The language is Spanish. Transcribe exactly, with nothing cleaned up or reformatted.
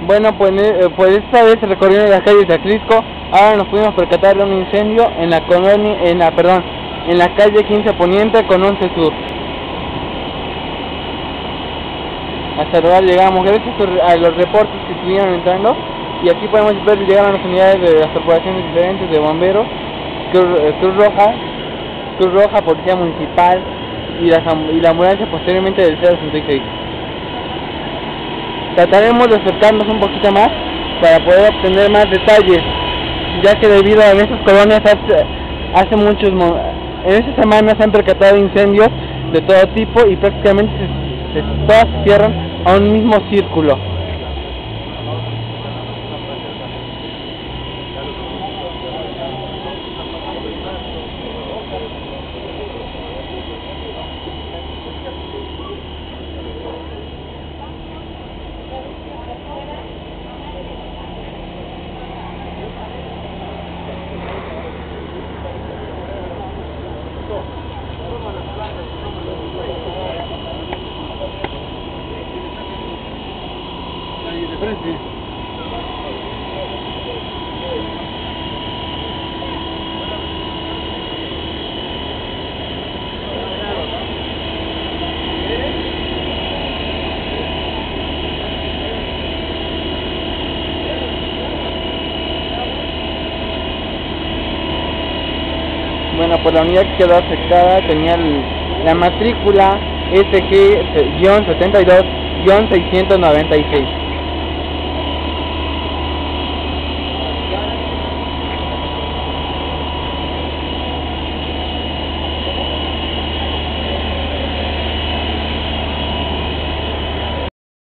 Bueno, pues, eh, pues esta vez recorriendo las calles de Atlisco, ahora nos pudimos percatar de un incendio en la colonia, en la, perdón, en la calle quince Poniente con once Sur. Hasta el lugar llegamos gracias a los reportes que estuvieron entrando, y aquí podemos ver llegar a las unidades de las corporaciones diferentes de bomberos, Cruz, Cruz Roja, Cruz Roja, Policía Municipal y la, y la ambulancia posteriormente del cero sesenta y seis. Trataremos de acercarnos un poquito más para poder obtener más detalles, ya que debido a estas colonias hace, hace muchos en esta semana se han percatado incendios de todo tipo y prácticamente se, se, todas se cierran a un mismo círculo. Bueno, pues la unidad que quedó afectada tenía el, la matrícula S G setenta y dos seiscientos noventa y seis.